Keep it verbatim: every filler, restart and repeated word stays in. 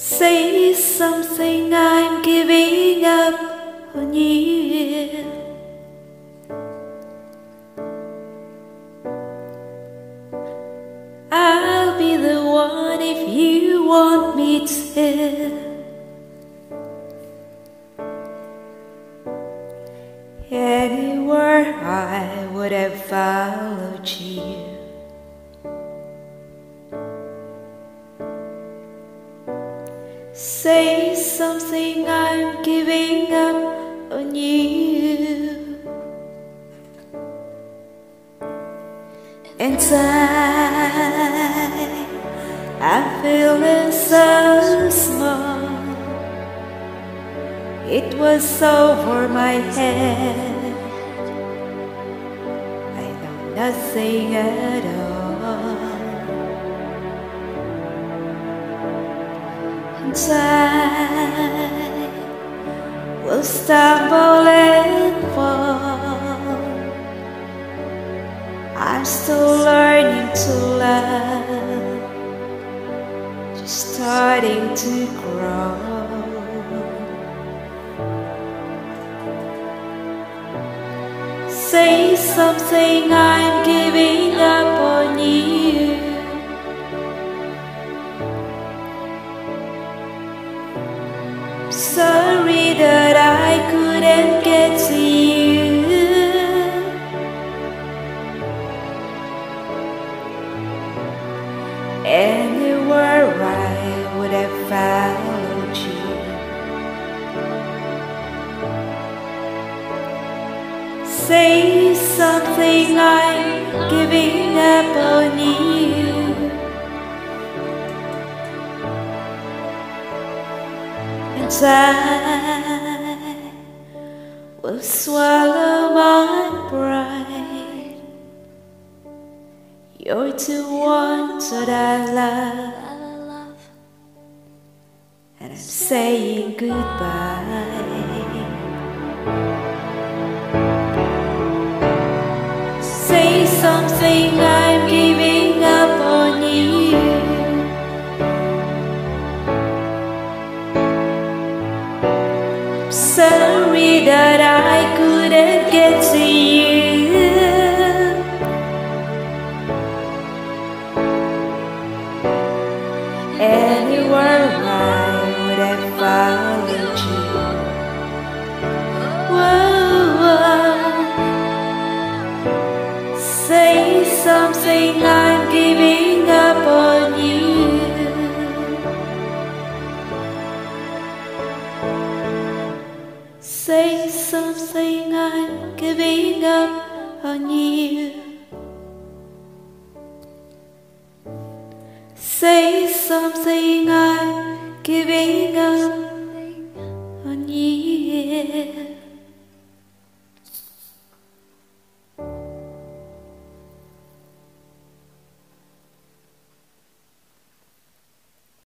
Say something, I'm giving up on you. I'll be the one if you want me to. Anywhere I would have followed you. Say something, I'm giving up on you. Inside, I'm feeling so small. It was over my head. I know nothing at all. Inside, we'll stumble and fall. I'm still learning to love, just starting to grow. Say something, I'm giving up on you. Sorry that I couldn't get to you. Anywhere I would have followed you. Say something, I'm giving up on you. Inside, will swallow my pride. You're the one that I love, and I'm saying goodbye. Say something, I'm giving up on you. Sorry that I couldn't get to you. Anywhere I would have followed you. Whoa, whoa. Say something, I'm giving up on you. Say something, I'm giving up on you. Say something, I'm giving up on you.